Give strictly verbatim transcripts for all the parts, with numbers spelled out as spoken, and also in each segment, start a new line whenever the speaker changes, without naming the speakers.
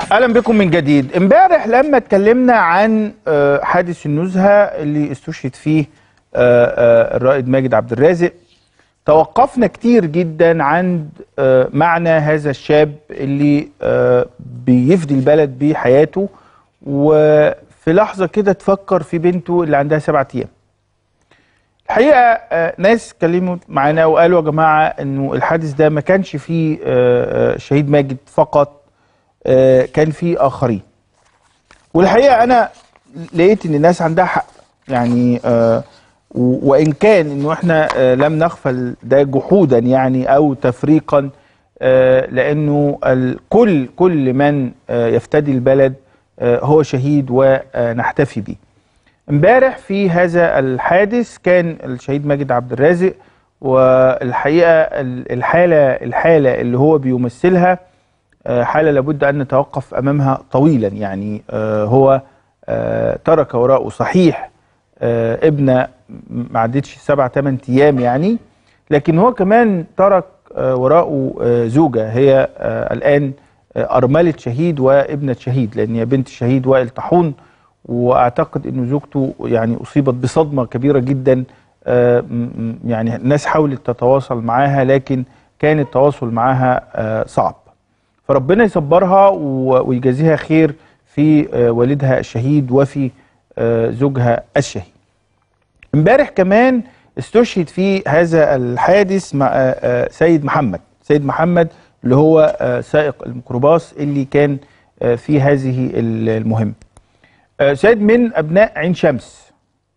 اهلا بكم من جديد. امبارح لما اتكلمنا عن حادث النزهه اللي استشهد فيه الرائد ماجد عبد الرازق، توقفنا كتير جدا عند معنى هذا الشاب اللي بيفدي البلد بحياته، وفي لحظه كده تفكر في بنته اللي عندها سبعة ايام. الحقيقه ناس اتكلموا معانا وقالوا يا جماعه انه الحادث ده ما كانش فيه شهيد ماجد فقط، كان فيه اخرين. والحقيقه انا لقيت ان الناس عندها حق، يعني وان كان انه احنا لم نغفل ده جحودا يعني او تفريقا، لانه الكل كل من يفتدي البلد هو شهيد ونحتفي به. امبارح في هذا الحادث كان الشهيد ماجد عبد الرازق، والحقيقه الحاله الحاله اللي هو بيمثلها حاله لابد ان نتوقف امامها طويلا. يعني هو ترك وراءه صحيح ابنه ما عدتش سبع ثمان ايام يعني، لكن هو كمان ترك وراءه زوجه هي الان ارمله شهيد وابنه شهيد، لان هي بنت الشهيد وائل طاحون، واعتقد انه زوجته يعني اصيبت بصدمه كبيره جدا. يعني الناس حاولت تتواصل معاها لكن كان التواصل معاها صعب، فربنا يصبرها ويجازيها خير في والدها الشهيد وفي زوجها الشهيد. امبارح كمان استشهد في هذا الحادث مع سيد محمد سيد محمد اللي هو سائق الميكروباص اللي كان في هذه المهمة. سيد من أبناء عين شمس،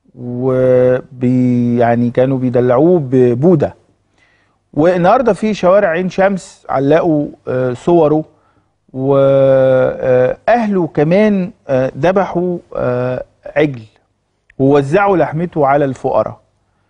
وبي يعني كانوا بيدلعوه ببودة، والنهارده في شوارع عين شمس علقوا صوره، واهله كمان ذبحوا عجل ووزعوا لحمته على الفقراء.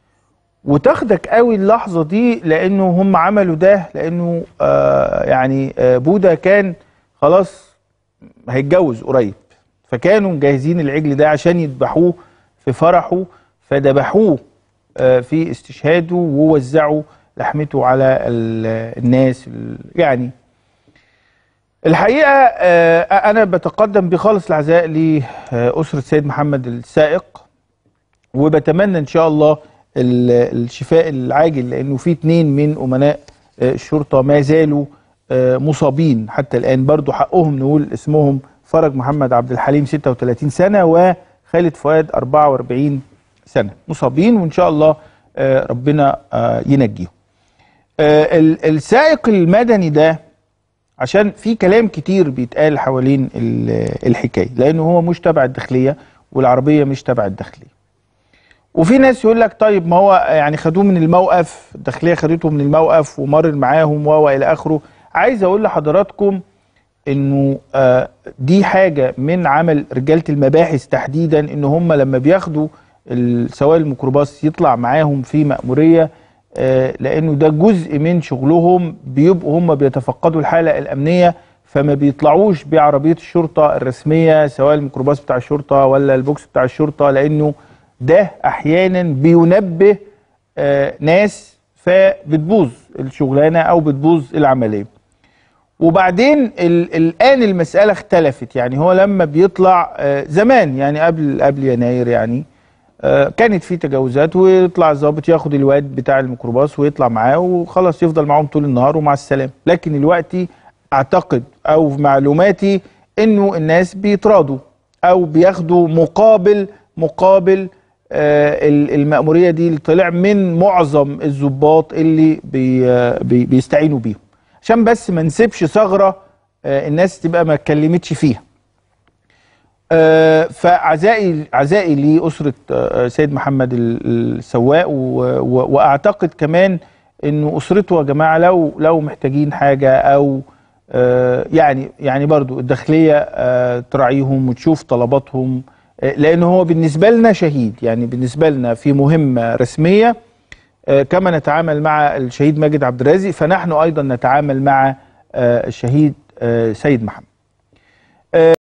وتاخدك قوي اللحظه دي لانه هم عملوا ده لانه يعني بوده كان خلاص هيتجوز قريب، فكانوا مجهزين العجل ده عشان يذبحوه في فرحه، فذبحوه في استشهاده ووزعوا لحمته على الناس. يعني الحقيقه انا بتقدم بخالص العزاء لاسره سيد محمد السائق، وبتمنى ان شاء الله الشفاء العاجل، لانه في اتنين من امناء الشرطه ما زالوا مصابين حتى الان، برضو حقهم نقول اسمهم: فرج محمد عبد الحليم ستة وثلاثين سنه وخالد فؤاد أربعة وأربعين سنه، مصابين وان شاء الله ربنا ينجيهم. السائق المدني ده عشان في كلام كتير بيتقال حوالين الحكايه، لانه هو مش تبع الداخليه والعربيه مش تبع الداخليه. وفي ناس يقول لك طيب ما هو يعني خدوه من الموقف، الداخليه خدته من الموقف ومرر معاهم والى اخره. عايز اقول لحضراتكم انه دي حاجه من عمل رجاله المباحث تحديدا، ان هم لما بياخدوا سواق الميكروباص يطلع معاهم في مأموريه، لانه ده جزء من شغلهم، بيبقوا هم بيتفقدوا الحاله الامنيه، فما بيطلعوش بعربيه الشرطه الرسميه سواء الميكروباص بتاع الشرطه ولا البوكس بتاع الشرطه، لانه ده احيانا بينبه ناس فبتبوظ الشغلانه او بتبوظ العمليه. وبعدين الان المساله اختلفت، يعني هو لما بيطلع زمان يعني قبل قبل يناير يعني كانت في تجاوزات، ويطلع الضابط ياخد الواد بتاع الميكروباص ويطلع معاه وخلاص يفضل معاهم طول النهار ومع السلامه. لكن دلوقتي اعتقد او في معلوماتي انه الناس بيتراضوا او بياخدوا مقابل مقابل آه المأموريه دي اللي طلع من معظم الضباط اللي بي بي بيستعينوا بيهم، عشان بس ما نسيبش ثغره آه الناس تبقى ما اتكلمتش فيها. آه فعزائي عزائي لأسرة آه سيد محمد السواق، واعتقد كمان انه اسرته يا جماعه لو لو محتاجين حاجه او آه يعني يعني برضو الداخليه آه تراعيهم وتشوف طلباتهم، آه لان هو بالنسبه لنا شهيد، يعني بالنسبه لنا في مهمه رسميه آه كما نتعامل مع الشهيد ماجد عبد الرازق، فنحن ايضا نتعامل مع آه الشهيد آه سيد محمد.